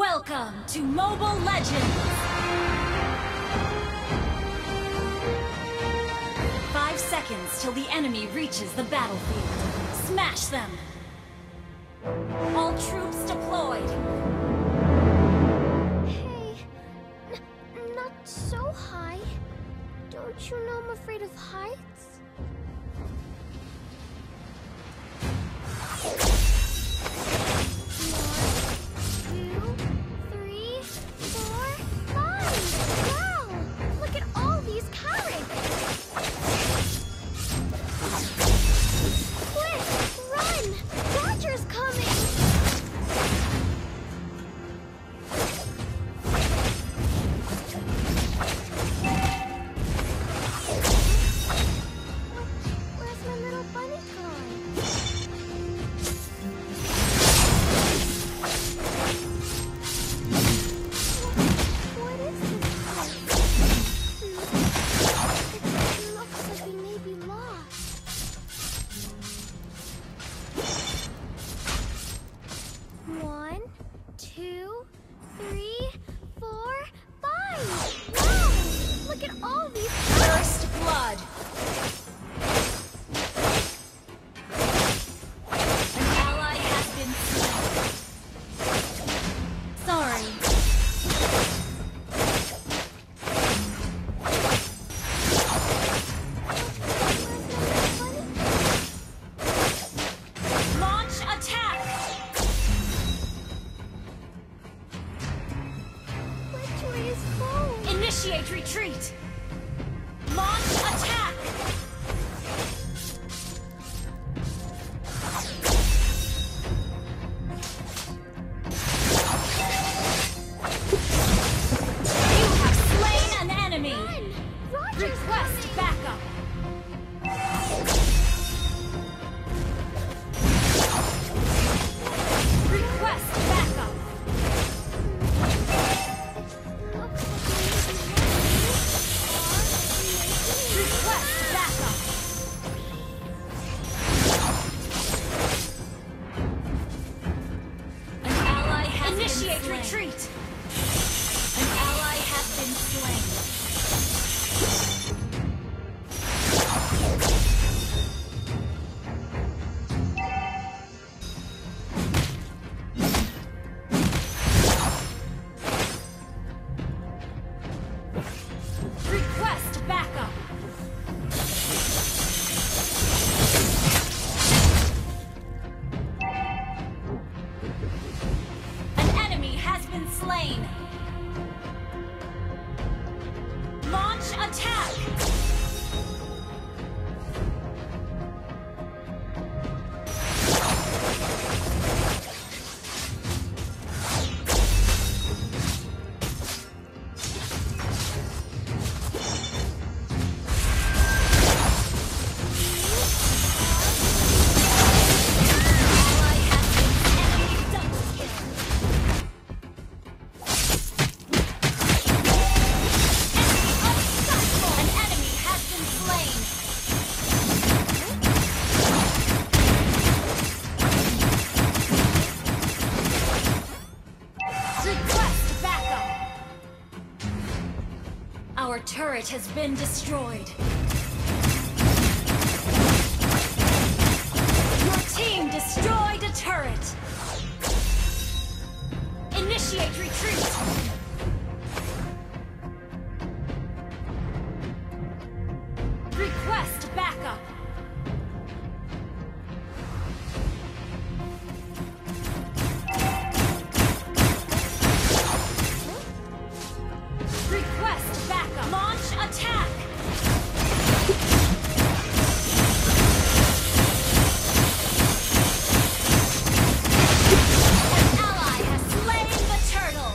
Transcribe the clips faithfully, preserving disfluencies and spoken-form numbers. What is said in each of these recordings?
Welcome to Mobile Legends! Five seconds till the enemy reaches the battlefield. Smash them! All troops deployed! Hey, n not so high. Don't you know I'm afraid of heights? Initiate retreat! Launch attack! You have slain an enemy! Request backup! Request backup! Initiate retreat! An ally has been slain. Request backup! Slain. Launch attack. Our turret has been destroyed. Your team destroyed a turret. Initiate retreat. Request backup. Request backup. Launch attack. An ally has slain the turtle.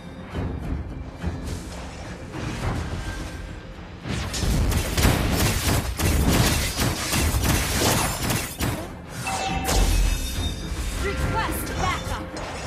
Request backup.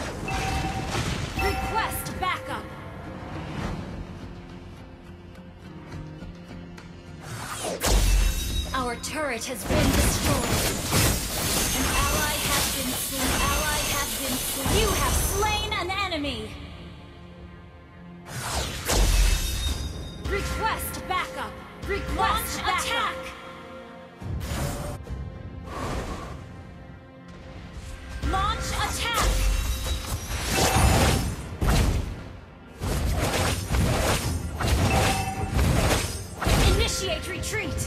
Request backup. Our turret has been destroyed. An ally has been slain. Ally has been slain. You have slain an enemy. enemy! Request backup! Request Launch attack! Launch attack! Initiate retreat!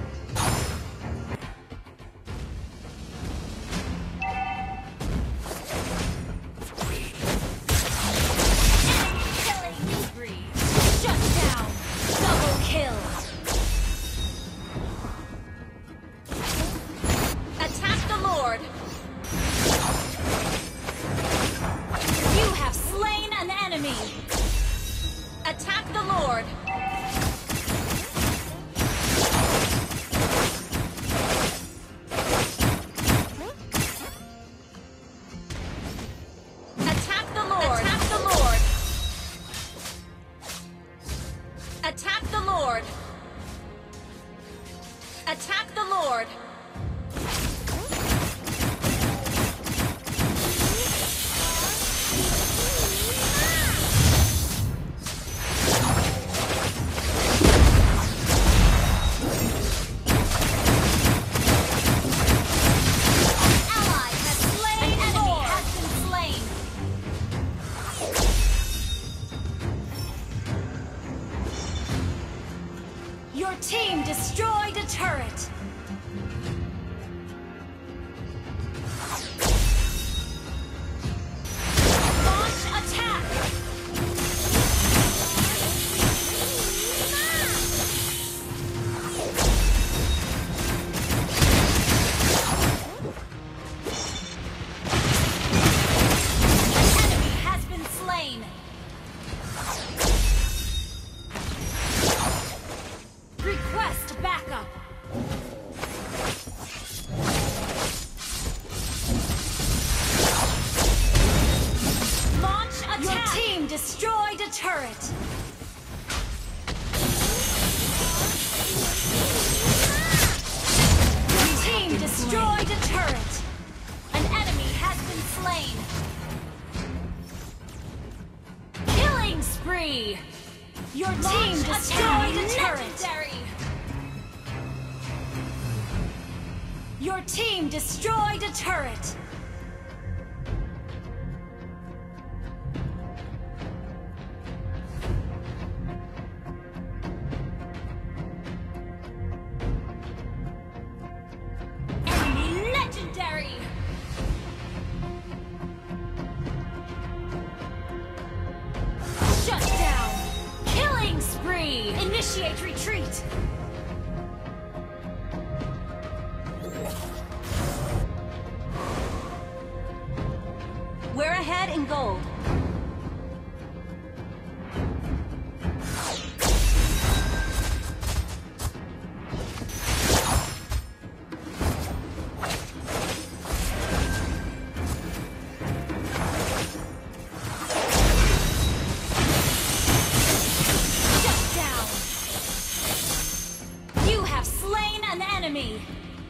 Attack the Lord! Attack the Lord! Attack the Lord! Attack the Lord! Attack the Lord! Your team destroyed a turret! Launch attack! An enemy has been slain! Request backup! Launch attack! Your team destroyed a turret! Your team destroyed a turret! An enemy has been slain! Killing spree! Your team destroyed a turret! Your team destroyed a turret! Enemy legendary! Shut down! Killing spree! Initiate retreat! We're ahead in gold. Shut down! You have slain an enemy!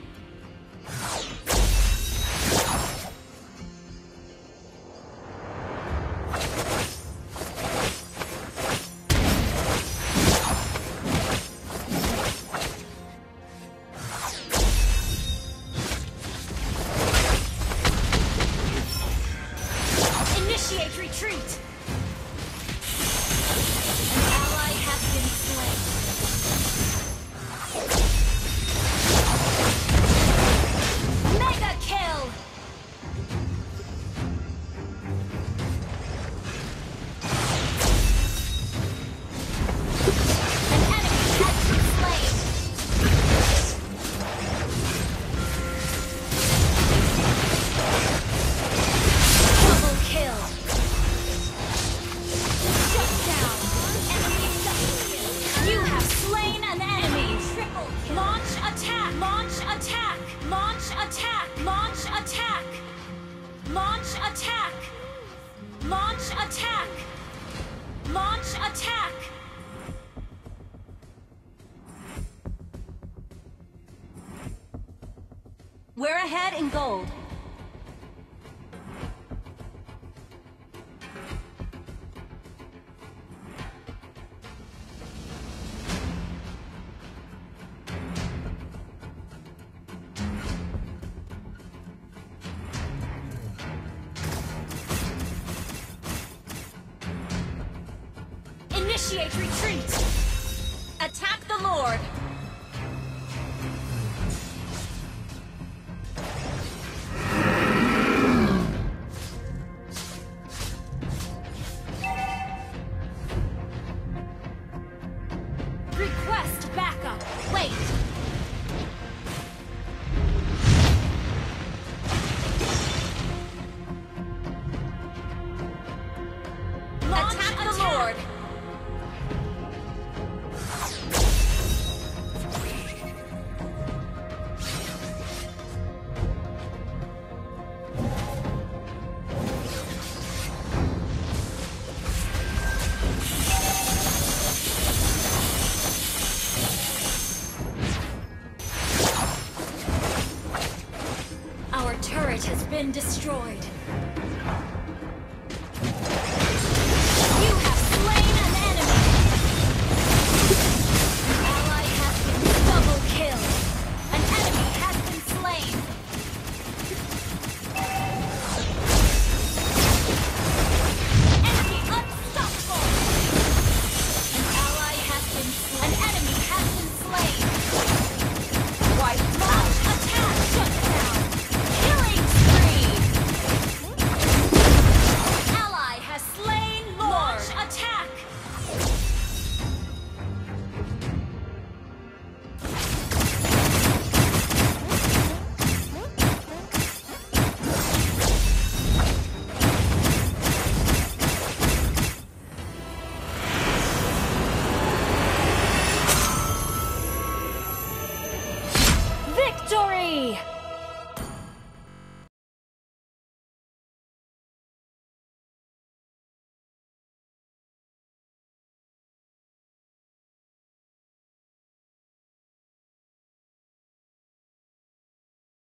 Initiate retreat! An ally has been slain. Mega kill! An enemy has been slain. Double kill! Shut down! Enemy double kill! You have slain an enemy! Triple kill! Launch attack! Launch attack! Launch attack! Launch attack! Launch attack! Launch attack! Launch attack! We're ahead in gold. Initiate retreat! Attack the Lord! Request backup! Wait! Attack the Lord! Our turret has been destroyed.